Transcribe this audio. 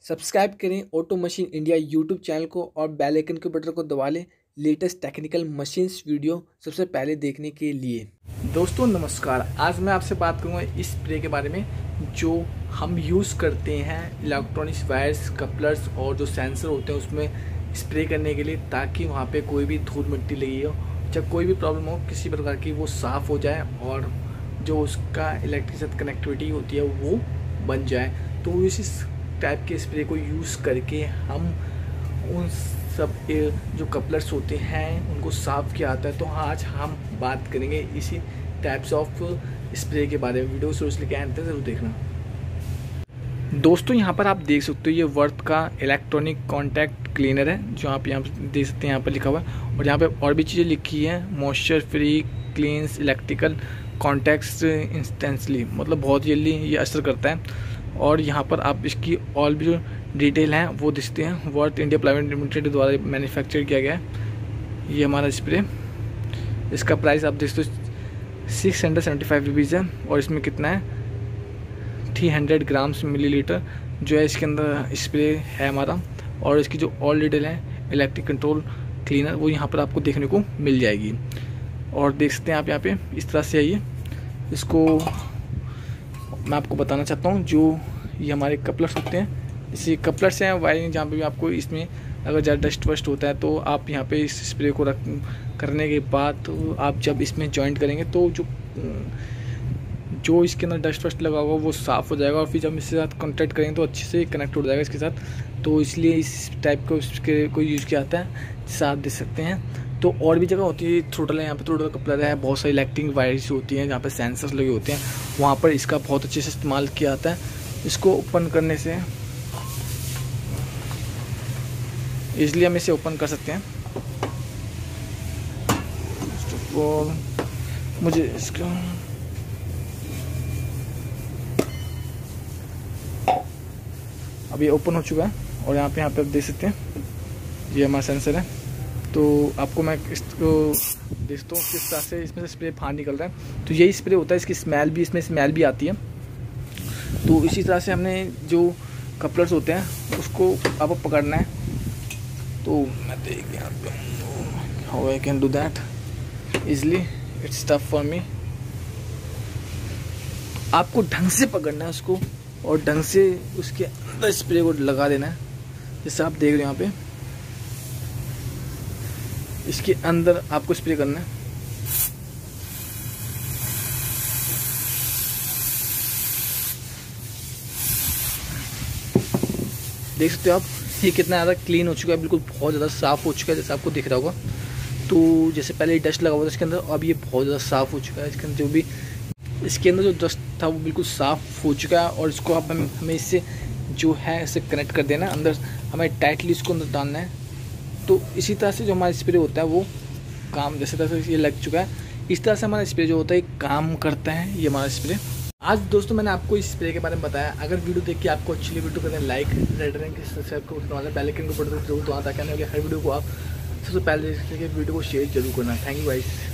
Subscribe करें auto machine India YouTube channel को और बेल आइकन के बटन को दबा लें लेटेस्ट टेक्निकल मशीन्स वीडियो सबसे पहले देखने के लिए। दोस्तों नमस्कार, आज मैं आपसे बात करूंगा इस स्प्रे के बारे में जो हम यूज़ करते हैं इलेक्ट्रॉनिक्स वायर्स, कपलर्स और जो सेंसर होते हैं उसमें स्प्रे करने के लिए, ताकि वहाँ पे कोई भी धूल मिट्टी लगी हो, जब कोई भी प्रॉब्लम हो किसी प्रकार की, वो साफ़ हो जाए और जो उसका इलेक्ट्रिक साथ कनेक्टिविटी होती है वो बन जाए। तो इसी टाइप के स्प्रे को यूज़ करके हम उन सब जो कपलर्स होते हैं उनको साफ़ किया जाता है। तो आज हम बात करेंगे इसी टाइप्स ऑफ स्प्रे के बारे में। वीडियो शुरू से लेकर अंत तक जरूर देखना। दोस्तों यहाँ पर आप देख सकते हो ये वर्थ का इलेक्ट्रॉनिक कॉन्टैक्ट क्लीनर है, जो आप यहाँ पर देख सकते हैं, यहाँ पर लिखा हुआ है। और यहाँ पे और भी चीज़ें लिखी है, moisture free cleans electrical contacts instantly, मतलब बहुत जल्दी ये असर करता है। और यहाँ पर आप इसकी और भी जो डिटेल हैं वो दिखते हैं। वर्थ इंडिया प्राइवेट लिमिटेड द्वारा मैन्युफैक्चर किया गया है ये हमारा स्प्रे। इसका प्राइस आप देख सकते हो 675 रुपीज़ है। और इसमें कितना है 300 ग्राम्स मिलीलीटर जो है इसके अंदर स्प्रे है हमारा। और इसकी जो और डिटेल है इलेक्ट्रिक कंट्रोल क्लीनर वो यहाँ पर आपको देखने को मिल जाएगी। और देख सकते हैं आप यहाँ पे इस तरह से आइए। इसको मैं आपको बताना चाहता हूँ, जो ये हमारे कपलर्स होते हैं, इसी कपलर्स हैं वायरिंग, जहाँ पे भी आपको इसमें अगर ज़्यादा डस्ट वस्ट होता है तो आप यहाँ पे इस स्प्रे को करने के बाद तो आप जब इसमें जॉइंट करेंगे तो जो इसके अंदर डस्ट वस्ट लगा होगा वो साफ़ हो जाएगा। और फिर जब इसके साथ कॉन्टैक्ट करेंगे तो अच्छे से कनेक्ट हो जाएगा इसके साथ। तो इसलिए इस टाइप को यूज़ किया जाता है, जिसे आप देख सकते हैं। तो और भी जगह होती है, थ्रोटल है, यहाँ पे थ्रोटल कपलर है, बहुत सारी इलेक्ट्रिक वायर्स होती हैं जहाँ पे सेंसर्स लगे होते हैं, वहाँ पर इसका बहुत अच्छे से इस्तेमाल किया जाता है। इसको ओपन करने से इसलिए हम इसे ओपन कर सकते हैं। और मुझे इसका अभी ओपन हो चुका है। और यहाँ पे आप देख सकते हैं ये हमारा सेंसर है। तो आपको मैं इसको देखता हूँ किस तरह से इसमें से स्प्रे बाहर निकल रहा है। तो यही स्प्रे होता है, इसकी स्मेल भी, इसमें स्मेल भी आती है। तो इसी तरह से हमने जो कपलर्स होते हैं उसको आपको पकड़ना है। तो मैं देख यहाँ पे how I can do that easily, it's tough for me. आपको ढंग से पकड़ना है उसको और ढंग से उसके अंदर स्प्रे को लगा देना है। जैसे आप देख रहे हो यहाँ पे इसके अंदर आपको स्प्रे करना है। देख सकते हो आप ये कितना ज़्यादा क्लीन हो चुका है, बिल्कुल बहुत ज़्यादा साफ़ हो चुका है, जैसे आपको दिख रहा होगा। तो जैसे पहले डस्ट लगा हुआ था इसके अंदर, अब ये बहुत ज़्यादा साफ़ हो चुका है। इसके अंदर जो भी इसके अंदर जो डस्ट था वो बिल्कुल साफ़ हो चुका है। और इसको आप हमें इससे जो है इसे कनेक्ट कर देना है, अंदर हमें टाइटली इसको अंदर डालना है। तो इसी तरह से जो हमारा स्प्रे होता है वो काम, जैसे तरह से ये लग चुका है, इस तरह से हमारा स्प्रे जो होता है काम करता है ये हमारा स्प्रे। आज दोस्तों मैंने आपको इस स्प्रे के बारे में बताया। अगर वीडियो देख के आपको अच्छी लगी, वीडियो करते हैं लाइक, रेड रंग के सब्सक्राइब को उठने वाला बेल आइकन को बटन जरूर दबाना, ताकि आने वाली हर वीडियो को आप सबसे पहले देख सके। वीडियो को शेयर जरूर करना। Thank you guys.